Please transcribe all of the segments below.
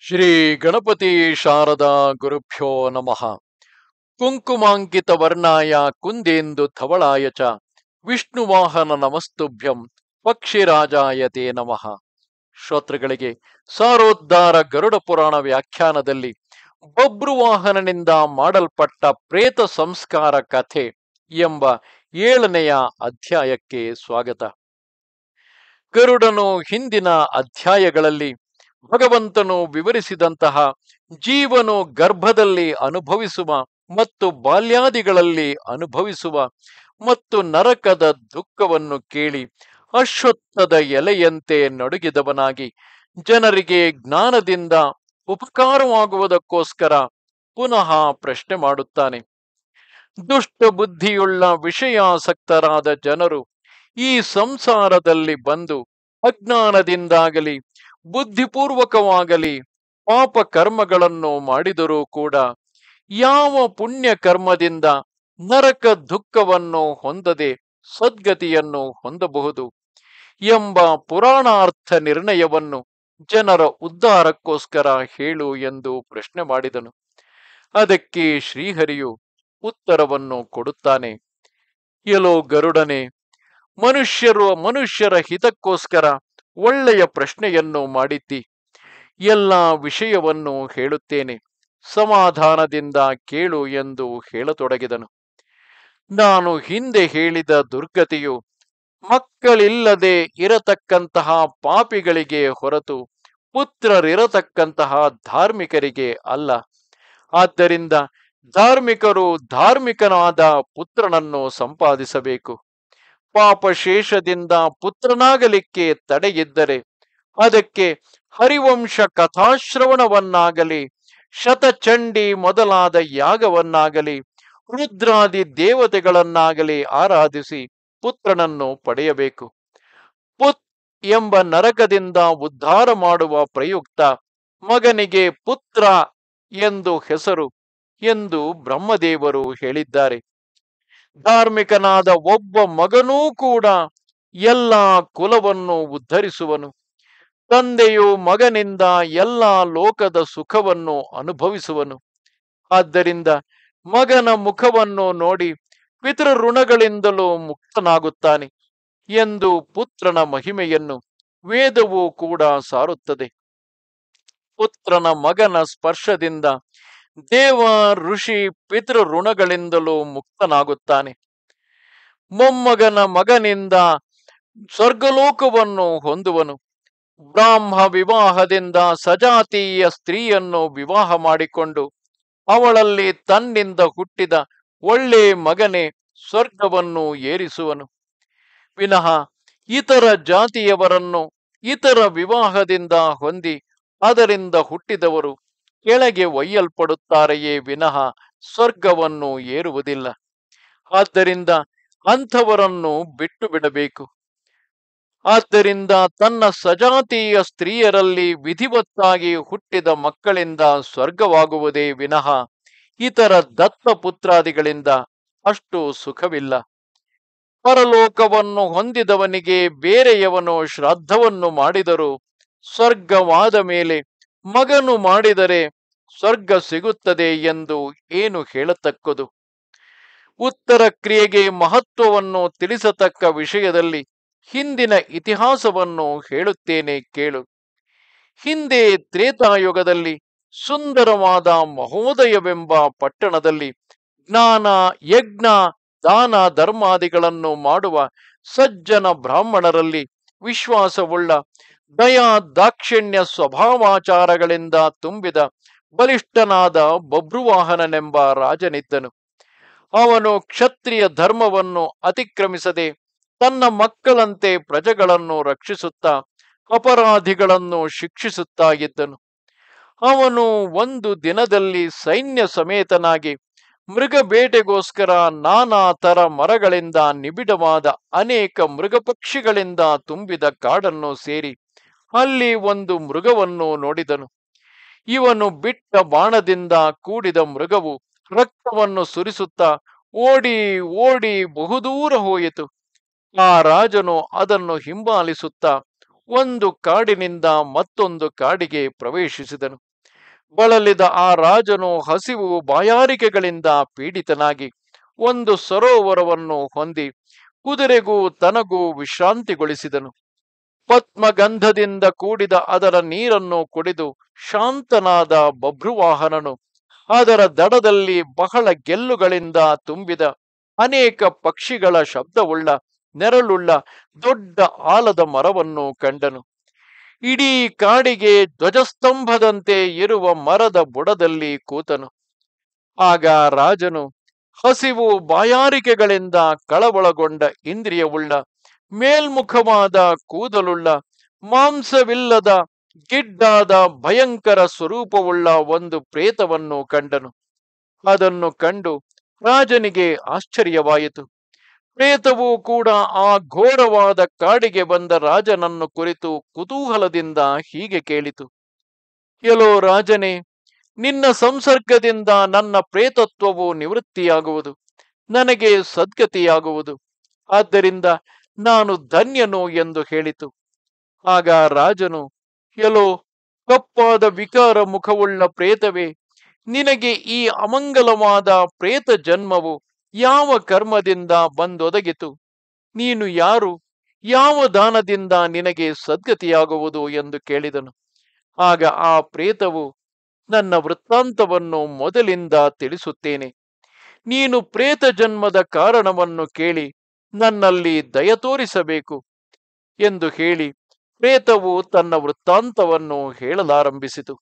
ಶ್ರೀ ಗಣಪತಿ ಶಾರದಾ ಗುರುಭ್ಯೋ ನಮಃ. ಕುಂಕುಮಾಂಕಿತ ವರ್ಣಾಯ ಕುಂದೇಂದು ಧವಳಾಯ ಚ ವಿಷ್ಣುವಾಹನ ನಮಸ್ತುಭ್ಯಂ ಪಕ್ಷಿರಾಜಾಯ ತೇ ನಮಃ. ಶ್ರೋತೃಗಳಿಗೆ ಸಾರೋದ್ಧಾರ ಗರುಡ ಪುರಾಣ ವ್ಯಾಖ್ಯಾನದಲ್ಲಿ ಬಬ್ರುವಾಹನನಿಂದ ಮಾಡಲ್ಪಟ್ಟ ಪ್ರೇತ ಸಂಸ್ಕಾರ ಕಥೆ ಎಂಬ 7ನೆಯ ಅಧ್ಯಾಯಕ್ಕೆ ಸ್ವಾಗತ. ಗರುಡನು ಹಿಂದಿನ ಅಧ್ಯಾಯಗಳಲ್ಲಿ ಭಗವಂತನು ವಿವರಿಸಿದಂತಹ ಜೀವನು ಗರ್ಭದಲ್ಲಿ ಅನುಭವಿಸುವ ಮತ್ತು ಬಾಲ್ಯಾದಿಗಳಲ್ಲಿ ಅನುಭವಿಸುವ ಮತ್ತು ನರಕದ ದುಃಖವನ್ನು ಕೇಳಿ ಅಶ್ವತ್ಥದ ಎಲೆಯಂತೆ ನಡುಗಿದವನಾಗಿ ಜನರಿಗೆ ಜ್ಞಾನದಿಂದ ಉಪಕಾರವಾಗುವುದಕ್ಕೋಸ್ಕರ ಪುನಃ ಪ್ರಶ್ನೆ ಮಾಡುತ್ತಾನೆ. ದುಷ್ಟ ಬುದ್ಧಿಯುಳ್ಳ ವಿಷಯಾಸಕ್ತರಾದ ಜನರು ಈ ಸಂಸಾರದಲ್ಲಿ ಬಂದು ಅಜ್ಞಾನದಿಂದಾಗಲಿ ಬುದ್ಧಿಪೂರ್ವಕವಾಗಲಿ ಪಾಪ ಕರ್ಮಗಳನ್ನು ಮಾಡಿದರೂ ಕೂಡ ಯಾವ ಪುಣ್ಯ ಕರ್ಮದಿಂದ ನರಕ ದುಃಖವನ್ನು ಹೊಂದದೆ ಸದ್ಗತಿಯನ್ನು ಹೊಂದಬಹುದು ಎಂಬ ಪುರಾಣಾರ್ಥ ನಿರ್ಣಯವನ್ನು ಜನರ ಉದ್ಧಾರಕ್ಕೋಸ್ಕರ ಹೇಳು ಎಂದು ಪ್ರಶ್ನೆ ಮಾಡಿದನು. ಅದಕ್ಕೆ ಶ್ರೀಹರಿಯು ಉತ್ತರವನ್ನು ಕೊಡುತ್ತಾನೆ. ಎಲೋ ಗರುಡನೆ, ಮನುಷ್ಯರ ಹಿತಕ್ಕೋಸ್ಕರ ಒಳ್ಳೆಯ ಪ್ರಶ್ನೆಯನ್ನು ಮಾಡಿದ್ದಿ. ಎಲ್ಲ ವಿಷಯವನ್ನು ಹೇಳುತ್ತೇನೆ, ಸಮಾಧಾನದಿಂದ ಕೇಳು ಎಂದು ಹೇಳತೊಡಗಿದನು. ನಾನು ಹಿಂದೆ ಹೇಳಿದ ದುರ್ಗತಿಯು ಮಕ್ಕಳಿಲ್ಲದೆ ಇರತಕ್ಕಂತಹ ಪಾಪಿಗಳಿಗೆ ಹೊರತು ಪುತ್ರರಿರತಕ್ಕಂತಹ ಧಾರ್ಮಿಕರಿಗೆ ಅಲ್ಲ. ಆದ್ದರಿಂದ ಧಾರ್ಮಿಕರು ಧಾರ್ಮಿಕನಾದ ಪುತ್ರನನ್ನು ಸಂಪಾದಿಸಬೇಕು. ಪಾಪಶೇಷದಿಂದ ಪುತ್ರನಾಗಲಿಕ್ಕೆ ತಡೆಯಿದ್ದರೆ ಅದಕ್ಕೆ ಹರಿವಂಶ ಕಥಾಶ್ರವಣವನ್ನಾಗಲಿ ಶತಚಂಡಿ ಮೊದಲಾದ ಯಾಗವನ್ನಾಗಲಿ ರುದ್ರಾದಿ ದೇವತೆಗಳನ್ನಾಗಲಿ ಆರಾಧಿಸಿ ಪುತ್ರನನ್ನು ಪಡೆಯಬೇಕು. ಪುತ್ ಎಂಬ ನರಕದಿಂದ ಉದ್ಧಾರ ಮಾಡುವ ಪ್ರಯುಕ್ತ ಮಗನಿಗೆ ಪುತ್ರ ಎಂದು ಹೆಸರು ಎಂದು ಬ್ರಹ್ಮದೇವರು ಹೇಳಿದ್ದಾರೆ. ಧಾರ್ಮಿಕನಾದ ಒಬ್ಬ ಮಗನೂ ಕೂಡ ಎಲ್ಲ ಕುಲವನ್ನು ಉದ್ಧರಿಸುವನು. ತಂದೆಯು ಮಗನಿಂದ ಎಲ್ಲ ಲೋಕದ ಸುಖವನ್ನು ಅನುಭವಿಸುವನು. ಆದ್ದರಿಂದ ಮಗನ ಮುಖವನ್ನು ನೋಡಿ ಪಿತೃಋಣಗಳಿಂದಲೂ ಮುಕ್ತನಾಗುತ್ತಾನೆ ಎಂದು ಪುತ್ರನ ಮಹಿಮೆಯನ್ನು ವೇದವೂ ಕೂಡ ಸಾರುತ್ತದೆ. ಪುತ್ರನ ಮಗನ ಸ್ಪರ್ಶದಿಂದ ದೇವ ಋಷಿ ಪಿತೃಋಣಗಳಿಂದಲೂ ಮುಕ್ತನಾಗುತ್ತಾನೆ. ಮೊಮ್ಮಗನ ಮಗನಿಂದ ಸ್ವರ್ಗಲೋಕವನ್ನು ಹೊಂದುವನು. ಬ್ರಾಹ್ಮ ವಿವಾಹದಿಂದ ಸಜಾತೀಯ ಸ್ತ್ರೀಯನ್ನು ವಿವಾಹ ಮಾಡಿಕೊಂಡು ಅವಳಲ್ಲಿ ತನ್ನಿಂದ ಹುಟ್ಟಿದ ಒಳ್ಳೆ ಮಗನೇ ಸ್ವರ್ಗವನ್ನು ಏರಿಸುವನು. ವಿನಃ ಇತರ ಜಾತಿಯವರನ್ನು ಇತರ ವಿವಾಹದಿಂದ ಹೊಂದಿ ಅದರಿಂದ ಹುಟ್ಟಿದವರು ಕೆಳಗೆ ಒಯ್ಯಲ್ಪಡುತ್ತಾರೆಯೇ ವಿನಃ ಸ್ವರ್ಗವನ್ನು ಏರುವುದಿಲ್ಲ. ಆದ್ದರಿಂದ ಅಂಥವರನ್ನು ಬಿಟ್ಟು ಬಿಡಬೇಕು. ಆದ್ದರಿಂದ ತನ್ನ ಸಜಾತೀಯ ಸ್ತ್ರೀಯರಲ್ಲಿ ವಿಧಿವತ್ತಾಗಿ ಹುಟ್ಟಿದ ಮಕ್ಕಳಿಂದ ಸ್ವರ್ಗವಾಗುವುದೇ ವಿನಃ ಇತರ ದತ್ತಪುತ್ರಾದಿಗಳಿಂದ ಅಷ್ಟು ಸುಖವಿಲ್ಲ. ಪರಲೋಕವನ್ನು ಹೊಂದಿದವನಿಗೆ ಬೇರೆಯವನು ಶ್ರಾದ್ದವನ್ನು ಮಾಡಿದರೂ ಸ್ವರ್ಗವಾದ ಮೇಲೆ ಮಗನು ಮಾಡಿದರೆ ಸ್ವರ್ಗ ಸಿಗುತ್ತದೆ ಎಂದು ಏನು ಹೇಳತಕ್ಕದು? ಉತ್ತರ ಕ್ರಿಯೆಗೆ ಮಹತ್ವವನ್ನು ತಿಳಿಸತಕ್ಕ ವಿಷಯದಲ್ಲಿ ಹಿಂದಿನ ಇತಿಹಾಸವನ್ನು ಹೇಳುತ್ತೇನೆ ಕೇಳು. ಹಿಂದೆ ತ್ರೇತಾಯುಗದಲ್ಲಿ ಸುಂದರವಾದ ಮಹೋದಯವೆಂಬ ಪಟ್ಟಣದಲ್ಲಿ ಜ್ಞಾನ, ಯಜ್ಞ, ದಾನ ಧರ್ಮಾದಿಗಳನ್ನು ಮಾಡುವ ಸಜ್ಜನ ಬ್ರಾಹ್ಮಣರಲ್ಲಿ ವಿಶ್ವಾಸವುಳ್ಳ ದಯಾ ದಾಕ್ಷಿಣ್ಯ ಸ್ವಭಾವಾಚಾರಗಳಿಂದ ತುಂಬಿದ ಬಲಿಷ್ಠನಾದ ಬಭ್ರುವಾಹನನೆಂಬ ರಾಜನಿದ್ದನು. ಅವನು ಕ್ಷತ್ರಿಯ ಧರ್ಮವನ್ನು ಅತಿಕ್ರಮಿಸದೆ ತನ್ನ ಮಕ್ಕಳಂತೆ ಪ್ರಜೆಗಳನ್ನು ರಕ್ಷಿಸುತ್ತಾ ಅಪರಾಧಿಗಳನ್ನು ಶಿಕ್ಷಿಸುತ್ತಾ ಇದ್ದನು. ಅವನು ಒಂದು ದಿನದಲ್ಲಿ ಸೈನ್ಯ ಸಮೇತನಾಗಿ ಮೃಗ ಬೇಟೆಗೋಸ್ಕರ ನಾನಾ ತರ ಮರಗಳಿಂದ ನಿಬಿಡವಾದ ಅನೇಕ ಮೃಗಪಕ್ಷಿಗಳಿಂದ ತುಂಬಿದ ಕಾಡನ್ನು ಸೇರಿ ಅಲ್ಲಿ ಒಂದು ಮೃಗವನ್ನು ನೋಡಿದನು. ಇವನು ಬಿಟ್ಟ ಬಾಣದಿಂದ ಕೂಡಿದ ಮೃಗವು ರಕ್ತವನ್ನು ಸುರಿಸುತ್ತಾ ಓಡಿ ಓಡಿ ಬಹುದೂರ ಹೋಯಿತು. ಆ ರಾಜನು ಅದನ್ನು ಹಿಂಬಾಲಿಸುತ್ತಾ ಒಂದು ಕಾಡಿನಿಂದ ಮತ್ತೊಂದು ಕಾಡಿಗೆ ಪ್ರವೇಶಿಸಿದನು. ಬಳಲಿದ ಆ ರಾಜನು ಹಸಿವು ಬಾಯಾರಿಕೆಗಳಿಂದ ಪೀಡಿತನಾಗಿ ಒಂದು ಸರೋವರವನ್ನು ಹೊಂದಿ ಕುದುರೆಗೂ ತನಗೂ ವಿಶ್ರಾಂತಿಗೊಳಿಸಿದನು. ಪದ್ಮಗಂಧದಿಂದ ಕೂಡಿದ ಅದರ ನೀರನ್ನು ಕುಡಿದು ಶಾಂತನಾದ ಬಭ್ರುವಾಹನನು ಅದರ ದಡದಲ್ಲಿ ಬಹಳ ಗೆಲ್ಲುಗಳಿಂದ ತುಂಬಿದ ಅನೇಕ ಪಕ್ಷಿಗಳ ಶಬ್ದವುಳ್ಳ ನೆರಳುಳ್ಳ ದೊಡ್ಡ ಆಲದ ಮರವನ್ನು ಕಂಡನು. ಇಡೀ ಕಾಡಿಗೆ ಧ್ವಜಸ್ತಂಭದಂತೆ ಇರುವ ಮರದ ಬುಡದಲ್ಲಿ ಕೂತನು. ಆಗ ರಾಜನು ಹಸಿವು ಬಾಯಾರಿಕೆಗಳಿಂದ ಕಳವಳಗೊಂಡ ಇಂದ್ರಿಯವುಳ್ಳ ಮೇಲ್ಮುಖವಾದ ಕೂದಲುಳ್ಳ ಮಾಂಸವಿಲ್ಲದ ಗಿಡ್ಡಾದ ಭಯಂಕರ ಸ್ವರೂಪವುಳ್ಳ ಒಂದು ಪ್ರೇತವನ್ನು ಕಂಡನು. ಅದನ್ನು ಕಂಡು ರಾಜನಿಗೆ ಆಶ್ಚರ್ಯವಾಯಿತು. ಪ್ರೇತವು ಕೂಡ ಆ ಘೋರವಾದ ಕಾಡಿಗೆ ಬಂದ ರಾಜನನ್ನು ಕುರಿತು ಕುತೂಹಲದಿಂದ ಹೀಗೆ ಕೇಳಿತು: ಎಲೋ ರಾಜನೇ, ನಿನ್ನ ಸಂಸರ್ಗದಿಂದ ನನ್ನ ಪ್ರೇತತ್ವವು ನಿವೃತ್ತಿಯಾಗುವುದು, ನನಗೆ ಸದ್ಗತಿಯಾಗುವುದು. ಆದ್ದರಿಂದ ನಾನು ಧನ್ಯನು ಎಂದು ಹೇಳಿತು. ಆಗ ರಾಜನು, ಎಲೋ ಕಪ್ಪಾದ ವಿಕಾರ ಮುಖವುಳ್ಳ ಪ್ರೇತವೇ, ನಿನಗೆ ಈ ಅಮಂಗಲವಾದ ಪ್ರೇತ ಜನ್ಮವು ಯಾವ ಕರ್ಮದಿಂದ ಬಂದೊದಗಿತು? ನೀನು ಯಾರು? ಯಾವ ದಾನದಿಂದ ನಿನಗೆ ಸದ್ಗತಿಯಾಗುವುದು ಎಂದು ಕೇಳಿದನು. ಆಗ ಆ ಪ್ರೇತವು, ನನ್ನ ವೃತ್ತಾಂತವನ್ನು ಮೊದಲಿಂದ ತಿಳಿಸುತ್ತೇನೆ. ನೀನು ಪ್ರೇತ ಜನ್ಮದ ಕಾರಣವನ್ನು ಕೇಳಿ ನನ್ನಲ್ಲಿ ದಯ ತೋರಿಸಬೇಕು ಎಂದು ಹೇಳಿ ಪ್ರೇತವು ತನ್ನ ವೃತ್ತಾಂತವನ್ನು ಹೇಳಲಾರಂಭಿಸಿತು.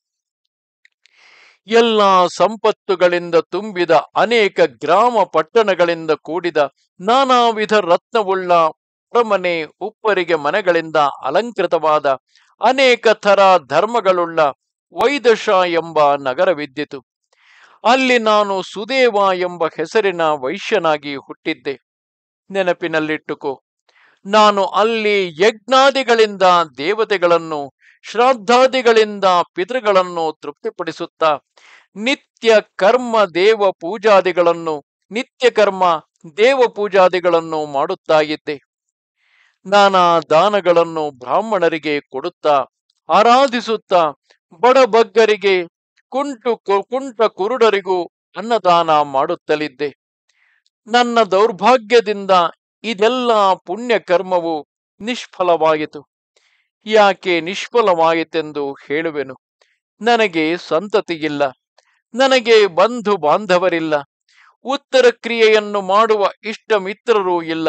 ಎಲ್ಲ ಸಂಪತ್ತುಗಳಿಂದ ತುಂಬಿದ ಅನೇಕ ಗ್ರಾಮ ಪಟ್ಟಣಗಳಿಂದ ಕೂಡಿದ ನಾನಾ ವಿಧ ರತ್ನವುಳ್ಳ ಅರಮನೆ, ಉಪ್ಪರಿಗೆ ಮನೆಗಳಿಂದ ಅಲಂಕೃತವಾದ ಅನೇಕ ಥರ ಧರ್ಮಗಳುಳ್ಳ ವೈದಶ ಎಂಬ ನಗರವಿದ್ದಿತು. ಅಲ್ಲಿ ನಾನು ಸುದೇವ ಎಂಬ ಹೆಸರಿನ ವೈಶ್ಯನಾಗಿ ಹುಟ್ಟಿದ್ದೆ. ನೆನಪಿನಲ್ಲಿಟ್ಟುಕೋ, ನಾನು ಅಲ್ಲಿ ಯಜ್ಞಾದಿಗಳಿಂದ ದೇವತೆಗಳನ್ನು, ಶ್ರಾದ್ದಾದಿಗಳಿಂದ ಪಿತೃಗಳನ್ನು ತೃಪ್ತಿಪಡಿಸುತ್ತಾ ನಿತ್ಯ ಕರ್ಮ ದೇವ ಪೂಜಾದಿಗಳನ್ನು ಮಾಡುತ್ತಾ ಇದ್ದೆ. ನಾನಾ ದಾನಗಳನ್ನು ಬ್ರಾಹ್ಮಣರಿಗೆ ಕೊಡುತ್ತಾ ಆರಾಧಿಸುತ್ತಾ ಬಡಬಗ್ಗರಿಗೆ, ಕುಂಟ ಕುರುಡರಿಗೂ ಅನ್ನದಾನ ಮಾಡುತ್ತಲಿದ್ದೆ. ನನ್ನ ದೌರ್ಭಾಗ್ಯದಿಂದ ಇದೆಲ್ಲ ಪುಣ್ಯ ಕರ್ಮವು ನಿಷ್ಫಲವಾಯಿತು. ಯಾಕೆ ನಿಷ್ಫಲವಾಯಿತೆಂದು ಹೇಳುವೆನು. ನನಗೆ ಸಂತತಿಯಿಲ್ಲ, ನನಗೆ ಬಂಧು ಬಾಂಧವರಿಲ್ಲ, ಉತ್ತರ ಕ್ರಿಯೆಯನ್ನು ಮಾಡುವ ಇಷ್ಟ ಮಿತ್ರರೂ ಇಲ್ಲ.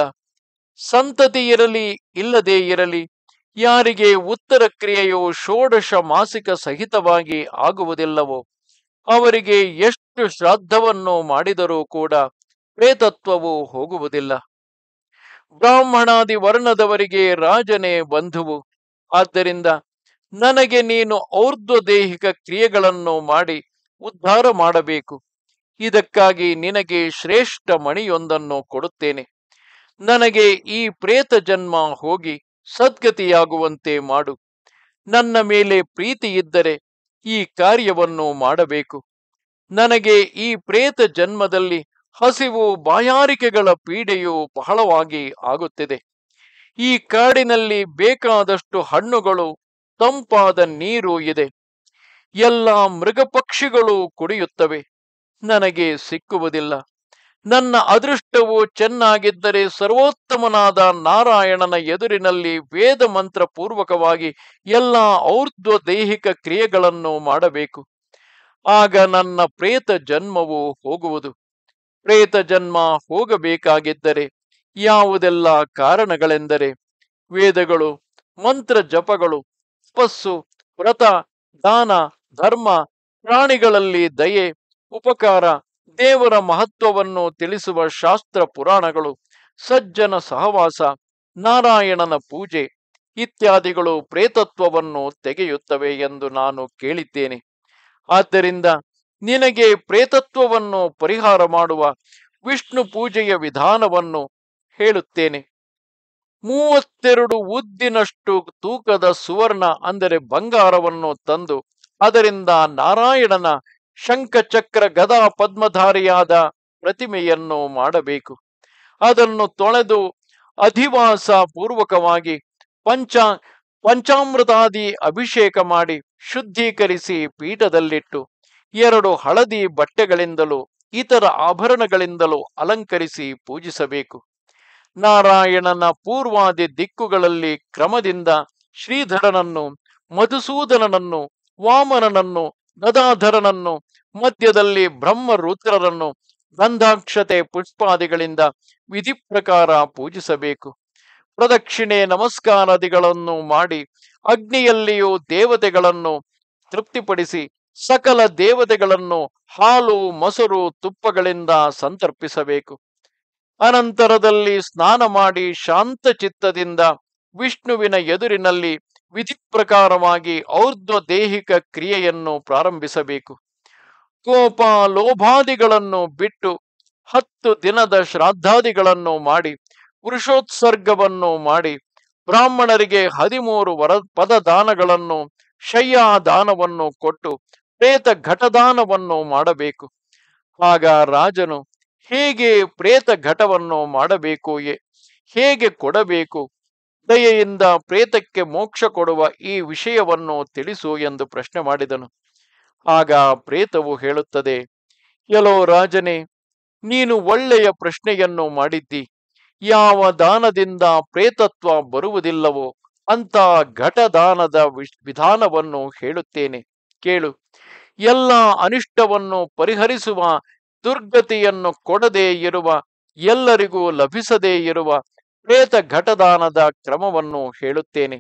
ಸಂತತಿ ಇರಲಿ ಇಲ್ಲದೇ ಇರಲಿ, ಯಾರಿಗೆ ಉತ್ತರ ಕ್ರಿಯೆಯು ಷೋಡಶ ಮಾಸಿಕ ಸಹಿತವಾಗಿ ಆಗುವುದಿಲ್ಲವೋ ಅವರಿಗೆ ಎಷ್ಟು ಶ್ರಾದ್ದವನ್ನು ಮಾಡಿದರೂ ಕೂಡ ಪ್ರೇತತ್ವವು ಹೋಗುವುದಿಲ್ಲ. ಬ್ರಾಹ್ಮಣಾದಿ ವರ್ಣದವರಿಗೆ ರಾಜನೇ ಬಂಧುವು. ಆದ್ದರಿಂದ ನನಗೆ ನೀನು ಔರ್ಧ್ವದೇಹಿಕ ಕ್ರಿಯೆಗಳನ್ನು ಮಾಡಿ ಉದ್ಧಾರ ಮಾಡಬೇಕು. ಇದಕ್ಕಾಗಿ ನಿನಗೆ ಶ್ರೇಷ್ಠ ಮಣಿಯೊಂದನ್ನು ಕೊಡುತ್ತೇನೆ. ನನಗೆ ಈ ಪ್ರೇತ ಜನ್ಮ ಹೋಗಿ ಸದ್ಗತಿಯಾಗುವಂತೆ ಮಾಡು. ನನ್ನ ಮೇಲೆ ಪ್ರೀತಿ ಇದ್ದರೆ ಈ ಕಾರ್ಯವನ್ನು ಮಾಡಬೇಕು. ನನಗೆ ಈ ಪ್ರೇತ ಜನ್ಮದಲ್ಲಿ ಹಸಿವು ಬಾಯಾರಿಕೆಗಳ ಪೀಡೆಯು ಬಹಳವಾಗಿ ಆಗುತ್ತಿದೆ. ಈ ಕಾಡಿನಲ್ಲಿ ಬೇಕಾದಷ್ಟು ಹಣ್ಣುಗಳು, ತಂಪಾದ ನೀರು ಇದೆ. ಎಲ್ಲ ಮೃಗಪಕ್ಷಿಗಳು ಕುಡಿಯುತ್ತವೆ, ನನಗೆ ಸಿಕ್ಕುವುದಿಲ್ಲ. ನನ್ನ ಅದೃಷ್ಟವು ಚೆನ್ನಾಗಿದ್ದರೆ ಸರ್ವೋತ್ತಮನಾದ ನಾರಾಯಣನ ಎದುರಿನಲ್ಲಿ ವೇದ ಮಂತ್ರ ಪೂರ್ವಕವಾಗಿ ಎಲ್ಲ ಔರ್ಧ್ವ ದೈಹಿಕ ಕ್ರಿಯೆಗಳನ್ನು ಮಾಡಬೇಕು. ಆಗ ನನ್ನ ಪ್ರೇತ ಜನ್ಮವು ಹೋಗುವುದು. ಪ್ರೇತ ಜನ್ಮ ಹೋಗಬೇಕಾಗಿದ್ದರೆ ಯಾವುದೆಲ್ಲ ಕಾರಣಗಳೆಂದರೆ ವೇದಗಳು, ಮಂತ್ರ ಜಪಗಳು, ತಪಸ್ಸು, ವ್ರತ, ದಾನ, ಧರ್ಮ, ಪ್ರಾಣಿಗಳಲ್ಲಿ ದಯೆ, ಉಪಕಾರ, ದೇವರ ಮಹತ್ವವನ್ನು ತಿಳಿಸುವ ಶಾಸ್ತ್ರ ಪುರಾಣಗಳು, ಸಜ್ಜನ ಸಹವಾಸ, ನಾರಾಯಣನ ಪೂಜೆ ಇತ್ಯಾದಿಗಳು ಪ್ರೇತತ್ವವನ್ನು ತೆಗೆಯುತ್ತವೆ ಎಂದು ನಾನು ಕೇಳಿದ್ದೇನೆ. ಆದ್ದರಿಂದ ನಿನಗೆ ಪ್ರೇತತ್ವವನ್ನು ಪರಿಹಾರ ಮಾಡುವ ವಿಷ್ಣು ಪೂಜೆಯ ವಿಧಾನವನ್ನು ಹೇಳುತ್ತೇನೆ. 32 ಉದ್ದಿನಷ್ಟು ತೂಕದ ಸುವರ್ಣ ಅಂದರೆ ಬಂಗಾರವನ್ನು ತಂದು ಅದರಿಂದ ನಾರಾಯಣನ ಶಂಖಚಕ್ರ ಗದಾ ಪದ್ಮಧಾರಿಯಾದ ಪ್ರತಿಮೆಯನ್ನು ಮಾಡಬೇಕು. ಅದನ್ನು ತೊಳೆದು ಅಧಿವಾಸ ಪೂರ್ವಕವಾಗಿ ಪಂಚಾಮೃತಾದಿ ಅಭಿಷೇಕ ಮಾಡಿ ಶುದ್ಧೀಕರಿಸಿ ಪೀಠದಲ್ಲಿಟ್ಟು 2 ಹಳದಿ ಬಟ್ಟೆಗಳಿಂದಲೂ ಇತರ ಆಭರಣಗಳಿಂದಲೂ ಅಲಂಕರಿಸಿ ಪೂಜಿಸಬೇಕು. ನಾರಾಯಣನ ಪೂರ್ವಾದಿ ದಿಕ್ಕುಗಳಲ್ಲಿ ಕ್ರಮದಿಂದ ಶ್ರೀಧರನನ್ನು, ಮಧುಸೂದನನನ್ನು, ವಾಮನನನ್ನು, ಗದಾಧರನನ್ನು, ಮಧ್ಯದಲ್ಲಿ ಬ್ರಹ್ಮರುದ್ರರನ್ನು ಗಂಧಾಕ್ಷತೆ ಪುಷ್ಪಾದಿಗಳಿಂದ ವಿಧಿ ಪ್ರಕಾರ ಪೂಜಿಸಬೇಕು. ಪ್ರದಕ್ಷಿಣೆ ನಮಸ್ಕಾರಾದಿಗಳನ್ನು ಮಾಡಿ ಅಗ್ನಿಯಲ್ಲಿಯೂ ದೇವತೆಗಳನ್ನು ತೃಪ್ತಿಪಡಿಸಿ ಸಕಲ ದೇವತೆಗಳನ್ನು ಹಾಲು ಮೊಸರು ತುಪ್ಪಗಳಿಂದ ಸಂತರ್ಪಿಸಬೇಕು. ಅನಂತರದಲ್ಲಿ ಸ್ನಾನ ಮಾಡಿ ಶಾಂತ ಚಿತ್ತದಿಂದ ವಿಷ್ಣುವಿನ ಎದುರಿನಲ್ಲಿ ವಿಧಿ ಪ್ರಕಾರವಾಗಿ ಔರ್ಧ್ವ ದೈಹಿಕ ಕ್ರಿಯೆಯನ್ನು ಪ್ರಾರಂಭಿಸಬೇಕು. ಕೋಪ ಲೋಭಾದಿಗಳನ್ನು ಬಿಟ್ಟು 10 ದಿನದ ಶ್ರಾದ್ದಾದಿಗಳನ್ನು ಮಾಡಿ ವೃಷೋತ್ಸರ್ಗವನ್ನು ಮಾಡಿ ಬ್ರಾಹ್ಮಣರಿಗೆ 13 ಪದದಾನಗಳನ್ನು ಶಯ್ಯಾದಾನವನ್ನು ಕೊಟ್ಟು ಪ್ರೇತ ಘಟದಾನವನ್ನು ಮಾಡಬೇಕು. ಆಗ ರಾಜನು ಹೇಗೆ ಪ್ರೇತ ಘಟವನ್ನು ಮಾಡಬೇಕು, ಹೇಗೆ ಕೊಡಬೇಕು, ದಯೆಯಿಂದ ಪ್ರೇತಕ್ಕೆ ಮೋಕ್ಷ ಕೊಡುವ ಈ ವಿಷಯವನ್ನು ತಿಳಿಸು ಎಂದು ಪ್ರಶ್ನೆ ಮಾಡಿದನು. ಆಗ ಪ್ರೇತವು ಹೇಳುತ್ತದೆ, ಎಲೋ ರಾಜನೇ, ನೀನು ಒಳ್ಳೆಯ ಪ್ರಶ್ನೆಯನ್ನು ಮಾಡಿದ್ದಿ. ಯಾವ ದಾನದಿಂದ ಪ್ರೇತತ್ವ ಬರುವುದಿಲ್ಲವೋ ಅಂತ ಘಟದಾನದ ವಿಧಾನವನ್ನು ಹೇಳುತ್ತೇನೆ ಕೇಳು. ಎಲ್ಲ ಅನಿಷ್ಟವನ್ನು ಪರಿಹರಿಸುವ, ದುರ್ಗತಿಯನ್ನು ಕೊಡದೇ ಇರುವ, ಎಲ್ಲರಿಗೂ ಲಭಿಸದೇ ಇರುವ ಪ್ರೇತ ಘಟದಾನದ ಕ್ರಮವನ್ನು ಹೇಳುತ್ತೇನೆ.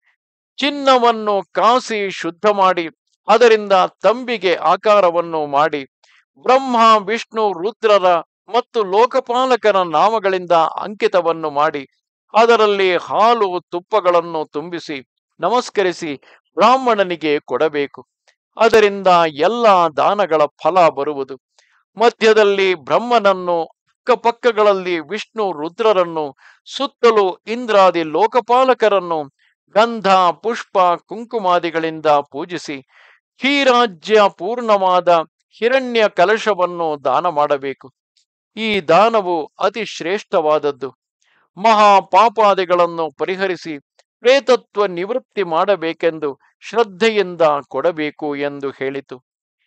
ಚಿನ್ನವನ್ನು ಕಾಸಿ ಶುದ್ಧ ಮಾಡಿ ಅದರಿಂದ ತಂಬಿಗೆ ಆಕಾರವನ್ನು ಮಾಡಿ ಬ್ರಹ್ಮ ವಿಷ್ಣು ರುದ್ರರ ಮತ್ತು ಲೋಕಪಾಲಕನ ನಾಮಗಳಿಂದ ಅಂಕಿತವನ್ನು ಮಾಡಿ ಅದರಲ್ಲಿ ಹಾಲು ತುಪ್ಪಗಳನ್ನು ತುಂಬಿಸಿ ನಮಸ್ಕರಿಸಿ ಬ್ರಾಹ್ಮಣನಿಗೆ ಕೊಡಬೇಕು. ಅದರಿಂದ ಎಲ್ಲ ದಾನಗಳ ಫಲ ಬರುವುದು. ಮಧ್ಯದಲ್ಲಿ ಬ್ರಹ್ಮನನ್ನು, ಅಕ್ಕಪಕ್ಕಗಳಲ್ಲಿ ವಿಷ್ಣು ರುದ್ರರನ್ನು, ಸುತ್ತಲೂ ಇಂದ್ರಾದಿ ಲೋಕಪಾಲಕರನ್ನು ಗಂಧ ಪುಷ್ಪ ಕುಂಕುಮಾದಿಗಳಿಂದ ಪೂಜಿಸಿ ಕ್ಷೀರಾಜ್ಯ ಪೂರ್ಣವಾದ ಹಿರಣ್ಯ ಕಲಶವನ್ನು ದಾನ ಮಾಡಬೇಕು. ಈ ದಾನವು ಅತಿ ಶ್ರೇಷ್ಠವಾದದ್ದು. ಮಹಾಪಾಪಾದಿಗಳನ್ನು ಪರಿಹರಿಸಿ ಪ್ರೇತತ್ವ ನಿವೃತ್ತಿ ಮಾಡಬೇಕೆಂದು ಶ್ರದ್ಧೆಯಿಂದ ಕೊಡಬೇಕು ಎಂದು ಹೇಳಿತು.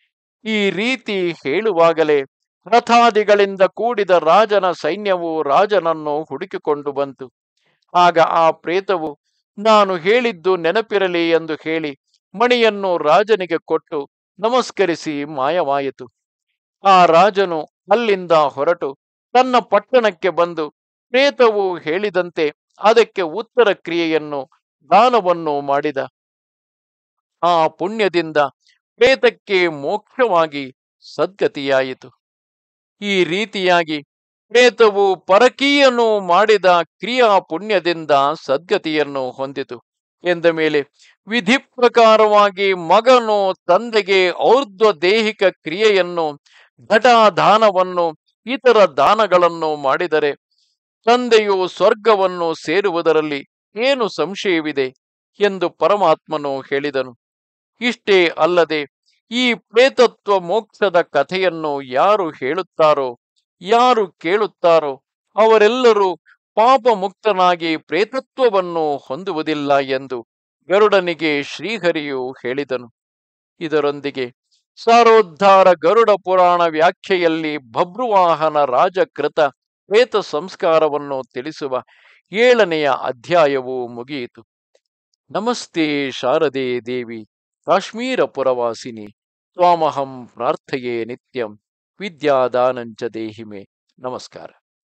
ಈ ರೀತಿ ಹೇಳುವಾಗಲೇ ರಥಾದಿಗಳಿಂದ ಕೂಡಿದ ರಾಜನ ಸೈನ್ಯವು ರಾಜನನ್ನು ಹುಡುಕಿಕೊಂಡು ಬಂತು. ಆಗ ಆ ಪ್ರೇತವು ನಾನು ಹೇಳಿದ್ದು ನೆನಪಿರಲಿ ಎಂದು ಹೇಳಿ ಮಣಿಯನ್ನು ರಾಜನಿಗೆ ಕೊಟ್ಟು ನಮಸ್ಕರಿಸಿ ಮಾಯವಾಯಿತು. ಆ ರಾಜನು ಅಲ್ಲಿಂದ ಹೊರಟು ತನ್ನ ಪಟ್ಟಣಕ್ಕೆ ಬಂದು ಪ್ರೇತವು ಹೇಳಿದಂತೆ ಅದಕ್ಕೆ ಉತ್ತರ ಕ್ರಿಯೆಯನ್ನು ದಾನವನ್ನು ಮಾಡಿದ. ಆ ಪುಣ್ಯದಿಂದ ಪ್ರೇತಕ್ಕೆ ಮೋಕ್ಷವಾಗಿ ಸದ್ಗತಿಯಾಯಿತು. ಈ ರೀತಿಯಾಗಿ ಪ್ರೇತವು ಪರಕೀಯನು ಮಾಡಿದ ಕ್ರಿಯಾ ಪುಣ್ಯದಿಂದ ಸದ್ಗತಿಯನ್ನು ಹೊಂದಿತು ಎಂದ ಮೇಲೆ ವಿಧಿ ಪ್ರಕಾರವಾಗಿ ಮಗನು ತಂದೆಗೆ ಔರ್ಧ್ವ ದೈಹಿಕ ಕ್ರಿಯೆಯನ್ನು, ಘಟಾದಾನವನ್ನು, ಇತರ ದಾನಗಳನ್ನು ಮಾಡಿದರೆ ತಂದೆಯು ಸ್ವರ್ಗವನ್ನು ಸೇರುವುದರಲ್ಲಿ ಏನು ಸಂಶಯವಿದೆ ಎಂದು ಪರಮಾತ್ಮನು ಹೇಳಿದನು. ಇಷ್ಟೇ ಅಲ್ಲದೆ ಈ ಪ್ರೇತತ್ವ ಮೋಕ್ಷದ ಕಥೆಯನ್ನು ಯಾರು ಹೇಳುತ್ತಾರೋ, ಯಾರು ಕೇಳುತ್ತಾರೋ ಅವರೆಲ್ಲರೂ ಪಾಪ ಮುಕ್ತನಾಗಿ ಪ್ರೇತತ್ವವನ್ನು ಹೊಂದುವುದಿಲ್ಲ ಎಂದು ಗರುಡನಿಗೆ ಶ್ರೀಹರಿಯು ಹೇಳಿದನು. ಇದರೊಂದಿಗೆ ಸಾರೋದ್ಧಾರ ಗರುಡ ಪುರಾಣ ವ್ಯಾಖ್ಯೆಯಲ್ಲಿ ಬಭ್ರುವಾಹನ ರಾಜಕೃತ ಪ್ರೇತ ಸಂಸ್ಕಾರವನ್ನು ತಿಳಿಸುವ 7ನೆಯ ಅಧ್ಯಾಯವು ಮುಗಿಯಿತು. ನಮಸ್ತೆ ಶಾರದೆ ದೇವಿ ಕಾಶ್ಮೀರ ಪುರವಾಸಿನಿ ತ್ವಾಮಹಂ ಪ್ರಾರ್ಥಯೇ ನಿತ್ಯಂ ವಿದ್ಯಾದಾನಂಚ ದೇಹಿಮೆ. ನಮಸ್ಕಾರ.